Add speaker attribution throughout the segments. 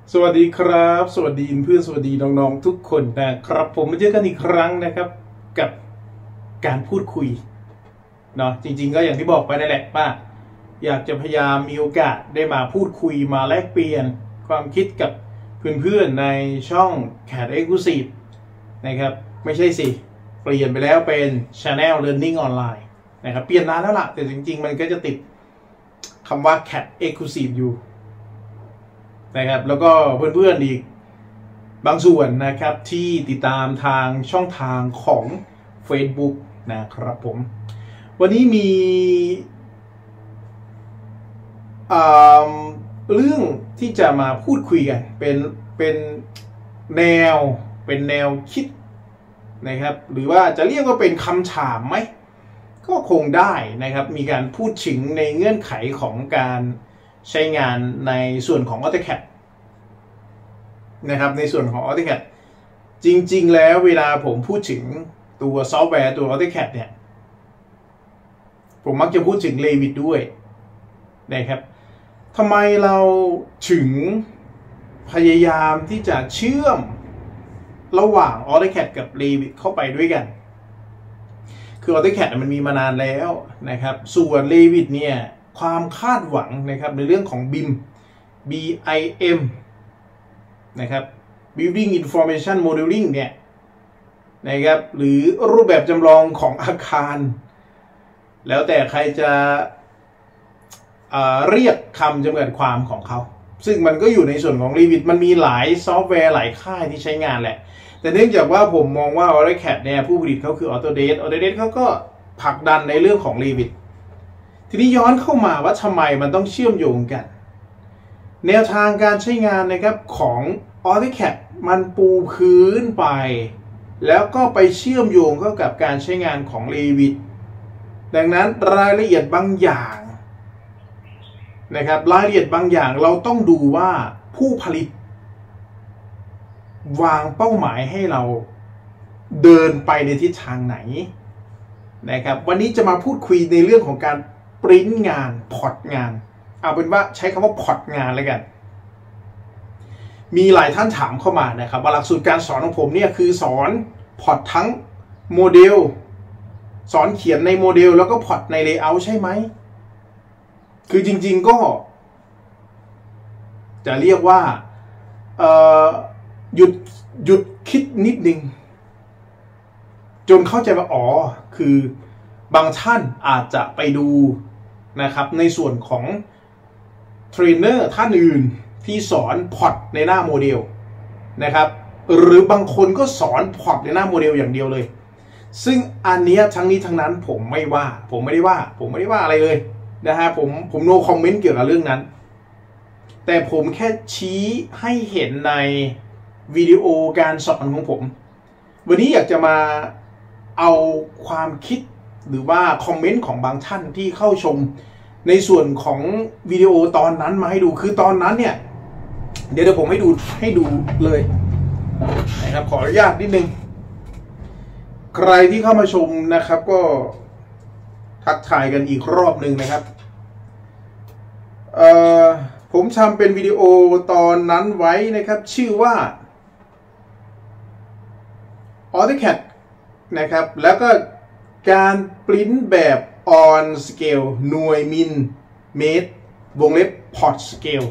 Speaker 1: สวัสดีครับสวัสดีเพื่อนสวัสดีน้องๆทุกคนนะครับผมมาเจอกันอีกครั้งนะครับกับการพูดคุยเนาะจริงๆก็อย่างที่บอกไปนั่นแหละว่าอยากจะพยายามมีโอกาสได้มาพูดคุยมาแลกเปลี่ยนความคิดกับเพื่อนๆในช่อง Cat Exclusive นะครับไม่ใช่สิเปลี่ยนไปแล้วเป็น Channel Learning Online นะครับเปลี่ยนนานแล้วล่ะแต่จริงๆมันก็จะติดคำว่า Cat Exclusive อยู่นะครับแล้วก็เพื่อนๆอีกบางส่วนนะครับที่ติดตามทางช่องทางของ Facebook นะครับผมวันนี้มีเรื่องที่จะมาพูดคุยกันเป็นแนวคิดนะครับหรือว่าจะเรียกว่าเป็นคำถามไหมก็คงได้นะครับมีการพูดถึงในเงื่อนไขของการใช้งานในส่วนของ AutoCAD นะครับในส่วนของ AutoCAD จริงๆแล้วเวลาผมพูดถึงตัวซอฟต์แวร์ตัว AutoCAD เนี่ยผมมักจะพูดถึง Revit ด้วยนะครับทำไมเราถึงพยายามที่จะเชื่อมระหว่าง AutoCAD กับ Revit เข้าไปด้วยกันคือ AutoCAD มันมีมานานแล้วนะครับส่วน Revit เนี่ยความคาดหวังนะครับในเรื่องของ BIM นะครับ Building Information Modeling เนี่ยนะครับหรือรูปแบบจำลองของอาคารแล้วแต่ใครจะเรียกคำจำกัดความของเขาซึ่งมันก็อยู่ในส่วนของ Revit มันมีหลายซอฟต์แวร์หลายค่ายที่ใช้งานแหละแต่เนื่องจากว่าผมมองว่า AutoCAD เนี่ยผู้ผลิตเขาคือ Autodesk เขาก็ผลักดันในเรื่องของ Revit ทีนี้ย้อนเข้ามาว่าทำไมมันต้องเชื่อมโยงกันแนวทางการใช้งานนะครับของ AutoCAD มันปูพื้นไปแล้วก็ไปเชื่อมโยงเข้ากับการใช้งานของ Revit ดังนั้นรายละเอียดบางอย่างนะครับรายละเอียดบางอย่างเราต้องดูว่าผู้ผลิตวางเป้าหมายให้เราเดินไปในทิศทางไหนนะครับวันนี้จะมาพูดคุยในเรื่องของการปริ้นงานพอร์ตงานเอาเป็นว่าใช้คำว่าพอร์ตงานแล้วกันมีหลายท่านถามเข้ามานะครับว่าหลักสูตรการสอนของผมเนี่ยคือสอนพอร์ตทั้งโมเดลสอนเขียนในโมเดลแล้วก็พอร์ตในเลเยอร์ใช่ไหมคือจริงๆก็จะเรียกว่าหยุดคิดนิดนึงจนเข้าใจว่าอ๋อคือบางท่านอาจจะไปดูนะครับในส่วนของเทรนเนอร์ท่านอื่นที่สอนพอร์ตในหน้าโมเดลนะครับหรือบางคนก็สอนพอร์ตในหน้าโมเดลอย่างเดียวเลยซึ่งอันนี้ทั้งนี้ทั้งนั้นผมไม่ได้ว่าอะไรเลยนะฮะผมno commentเกี่ยวกับเรื่องนั้นแต่ผมแค่ชี้ให้เห็นในวิดีโอการสอนของผมวันนี้อยากจะมาเอาความคิดหรือว่าคอมเมนต์ของบางท่านที่เข้าชมในส่วนของวิดีโอตอนนั้นมาให้ดูคือตอนนั้นเนี่ยเดี๋ยวผมให้ดูเลยนะครับขออนุญาตนิดนึงใครที่เข้ามาชมนะครับก็ทักทายกันอีกรอบหนึ่งนะครับผมทำเป็นวิดีโอตอนนั้นไว้นะครับชื่อว่า AutoCAD นะครับแล้วก็การปริ้นแบบ on scale หน่วยมิลเมตรวงเล็บ port scale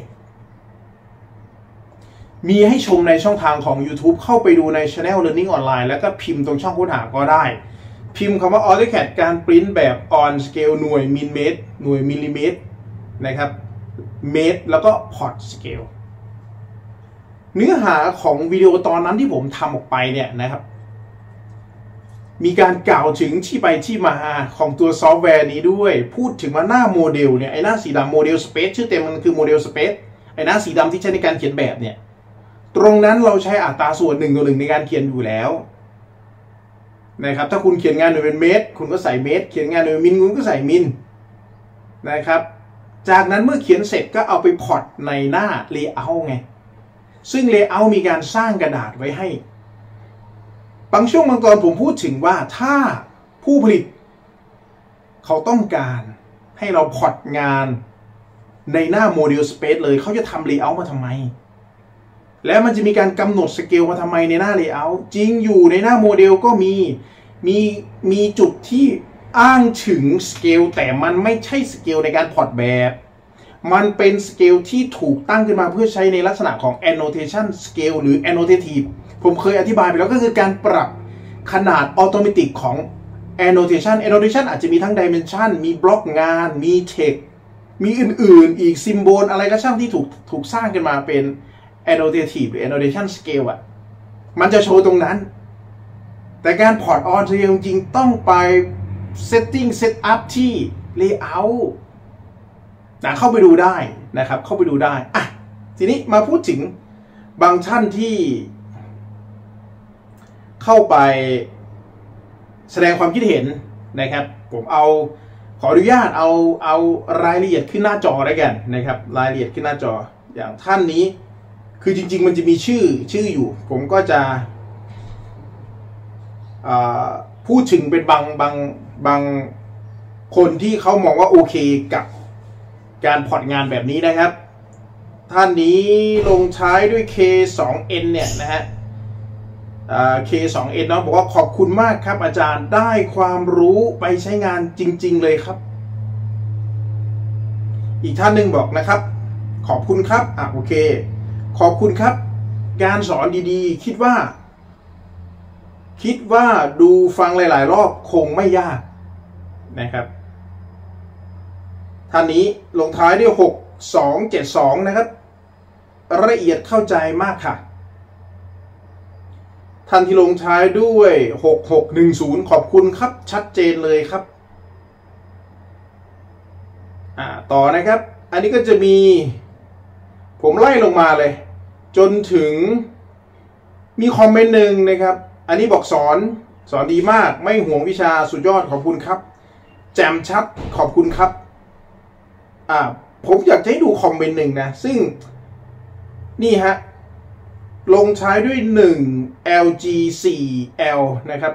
Speaker 1: มีให้ชมในช่องทางของ YouTube เข้าไปดูใน Channel Learning Online แล้วก็พิมพ์ตรงช่องค้นหาก็ได้พิมพ์คำว่า AutoCAD การปริ้นแบบ on scale หน่วยมิลเมตรหน่วยมิลลิเมตรนะครับเมตรแล้วก็ port scale เนื้อหาของวิดีโอตอนนั้นที่ผมทำออกไปเนี่ยนะครับมีการกล่าวถึงที่ไปที่มาของตัวซอฟต์แวร์นี้ด้วยพูดถึงว่าหน้าโมเดลเนี่ยไอ้หน้าสีดำโมเดลสเปซชื่อเต็มมันคือโมเดลสเปซไอ้หน้าสีดำที่ใช้ในการเขียนแบบเนี่ยตรงนั้นเราใช้อัตราส่วน1:1ในการเขียนอยู่แล้วนะครับถ้าคุณเขียนงานหน่วยเป็นเมตรคุณก็ใส่เมตรเขียนงานหน่วยมิลคุณก็ใส่มิลนะครับจากนั้นเมื่อเขียนเสร็จก็เอาไปพอร์ตในหน้า Layout ไงซึ่ง Layout มีการสร้างกระดาษไว้ให้บางช่วงบางตอนผมพูดถึงว่าถ้าผู้ผลิตเขาต้องการให้เราพอร์ตงานในหน้าโมเดลสเปซเลยเขาจะทำ Layout มาทำไมแล้วมันจะมีการกำหนดสเกลมาทำไมในหน้า Layout จริงอยู่ในหน้าโมเดลก็มีจุดที่อ้างถึงสเกลแต่มันไม่ใช่สเกลในการพอร์ตแบบมันเป็นสเกลที่ถูกตั้งขึ้นมาเพื่อใช้ในลักษณะของ annotation scale หรือ annotative ผมเคยอธิบายไปแล้วก็คือการปรับขนาดออโตเมติกของ annotation อาจจะมีทั้ง dimension มีบล็อกงานมี text มีอื่นๆอีก symbol อะไรก็ช่างที่ถูกสร้างขึ้นมาเป็น annotative หรือ annotation scale อ่ะมันจะโชว์ตรงนั้นแต่การพอร์ตออนสเกลจริงต้องไป setting set up ที่ layout เข้าไปดูได้นะครับเข้าไปดูได้อ่ะทีนี้มาพูดถึงบางท่านที่เข้าไปแสดงความคิดเห็นนะครับผมขออนุญาตเอารายละเอียดขึ้นหน้าจอได้กันนะครับรายละเอียดขึ้นหน้าจออย่างท่านนี้คือจริงๆมันจะมีชื่ออยู่ผมก็จะพูดถึงเป็นบางคนที่เขามองว่าโอเคกับการพอร์ตงานแบบนี้นะครับท่านนี้ลงท้ายด้วย K2N เนี่ยนะฮะK2N เนาะบอกว่าขอบคุณมากครับอาจารย์ได้ความรู้ไปใช้งานจริงๆเลยครับอีกท่านหนึ่งบอกนะครับขอบคุณครับโอเคขอบคุณครับการสอนดีๆคิดว่าดูฟังหลายๆรอบคงไม่ยากนะครับท่านนี้ลงท้ายด้วย6272นะครับละเอียดเข้าใจมากค่ะท่านที่ลงท้ายด้วย6610ขอบคุณครับชัดเจนเลยครับต่อนะครับอันนี้ก็จะมีผมไล่ลงมาเลยจนถึงมีคอมเมนต์หนึ่งนะครับอันนี้บอกสอนดีมากไม่ห่วงวิชาสุดยอดขอบคุณครับแจ่มชัดขอบคุณครับผมอยากจะให้ดูคอมเมนต์หนึ่งนะซึ่งนี่ฮะลงท้ายด้วย1 LG4L นะครับ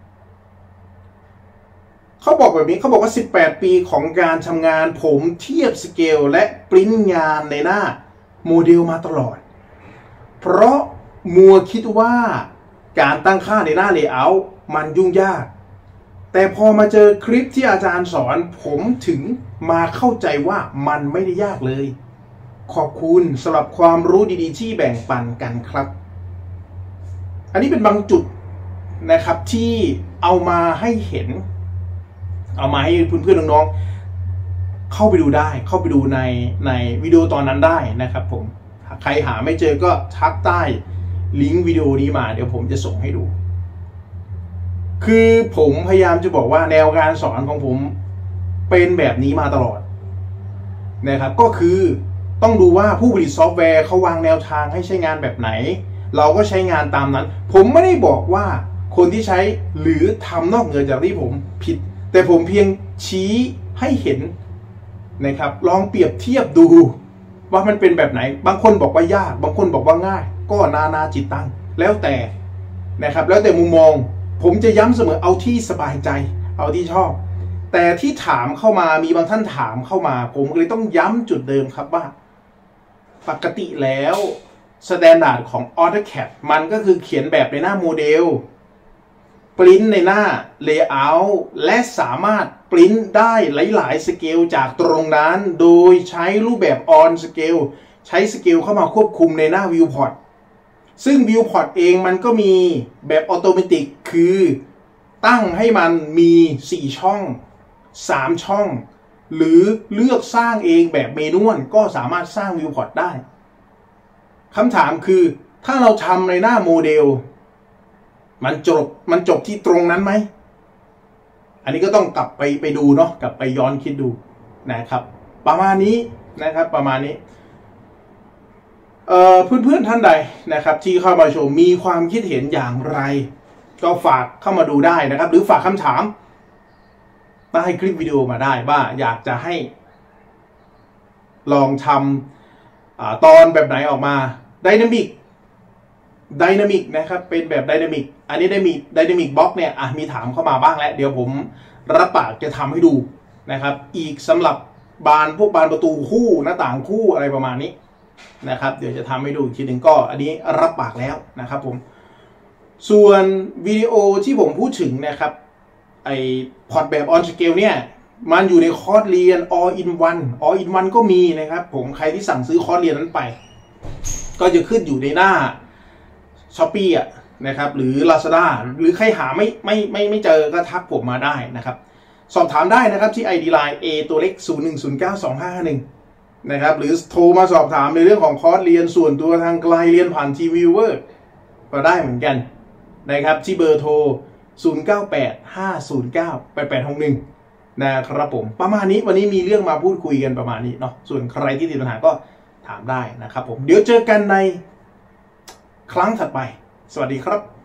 Speaker 1: เขาบอกแบบนี้เขาบอกว่า18ปีของการทำงานผมเทียบสเกลและปริ้นงานในหน้าโมเดลมาตลอดเพราะมัวคิดว่าการตั้งค่าในหน้า Layout มันยุ่งยากแต่พอมาเจอคลิปที่อาจารย์สอนผมถึงมาเข้าใจว่ามันไม่ได้ยากเลยขอบคุณสำหรับความรู้ดีๆที่แบ่งปันกันครับอันนี้เป็นบางจุดนะครับที่เอามาให้เห็นเอามาให้เพื่อนๆน้องๆเข้าไปดูได้เข้าไปดูในวิดีโอตอนนั้นได้นะครับผมใครหาไม่เจอก็ทักใต้ลิงก์วิดีโอนี้มาเดี๋ยวผมจะส่งให้ดูคือผมพยายามจะบอกว่าแนวการสอนของผมเป็นแบบนี้มาตลอดนะครับก็คือต้องดูว่าผู้ผลิตซอฟต์แวร์เขาวางแนวทางให้ใช้งานแบบไหนเราก็ใช้งานตามนั้นผมไม่ได้บอกว่าคนที่ใช้หรือทำนอกเหนือจากที่ผมผิดแต่ผมเพียงชี้ให้เห็นนะครับลองเปรียบเทียบดูว่ามันเป็นแบบไหนบางคนบอกว่ายากบางคนบอกว่าง่ายก็นาจิตตังแล้วแต่นะครับแล้วแต่มุมมองผมจะย้ำเสมอเอาที่สบายใจเอาที่ชอบแต่ที่ถามเข้ามามีบางท่านถามเข้ามาผมเลยต้องย้ำจุดเดิมครับว่าปกติแล้วสแตนดาร์ดของ AutoCAD มันก็คือเขียนแบบในหน้าโมเดลปริ้นในหน้า Layout และสามารถปริ้นได้หลายๆสเกลจากตรงนั้นโดยใช้รูปแบบ On Scale ใช้สเกลเข้ามาควบคุมในหน้า Viewport ซึ่ง Viewport เองมันก็มีแบบออโตเมติกคือตั้งให้มันมี4ช่อง3ช่องหรือเลือกสร้างเองแบบเมนูนก็สามารถสร้าง Viewport ได้คำถามคือถ้าเราทำในหน้าโมเดลมันจบที่ตรงนั้นไหมอันนี้ก็ต้องกลับไปดูเนาะกลับไปย้อนคิดดูนะครับประมาณนี้นะครับประมาณนี้เพื่อนๆท่านใดนะครับที่เข้ามาชมมีความคิดเห็นอย่างไรก็ฝากเข้ามาดูได้นะครับหรือฝากคำถามใต้คลิปวิดีโอมาได้ว่าอยากจะให้ลองทำตอนแบบไหนออกมาไดนามิกนะครับเป็นแบบไดนามิกอันนี้ได้มีไดนามิกบล็อกเนี่ยมีถามเข้ามาบ้างแล้วเดี๋ยวผมรับปากจะทำให้ดูนะครับอีกสำหรับพวกบานประตูคู่หน้าต่างคู่อะไรประมาณนี้นะครับเดี๋ยวจะทำให้ดูอีกทีหนึ่งก็อันนี้รับปากแล้วนะครับผมส่วนวิดีโอที่ผมพูดถึงนะครับไอพอร์ตแบบ on scale เนี่ยมันอยู่ในคอร์สเรียน all in one ก็มีนะครับผมใครที่สั่งซื้อคอร์สเรียนนั้นไปก็จะขึ้นอยู่ในหน้า Shopee อ่ะนะครับหรือ Lazada หรือใครหาไม่เจอก็ทักผมมาได้นะครับสอบถามได้นะครับที่ ID Line A ตัวเล็ก01092551นะครับหรือโทรมาสอบถามในเรื่องของคอร์สเรียนส่วนตัวทางไกลเรียนผ่านทีวีเวอร์ก็ได้เหมือนกันนะครับที่เบอร์โทร0985098861นะครับผมประมาณนี้วันนี้มีเรื่องมาพูดคุยกันประมาณนี้เนาะส่วนใครที่ติดปัญหาก็ถามได้นะครับผมเดี๋ยวเจอกันในครั้งถัดไปสวัสดีครับ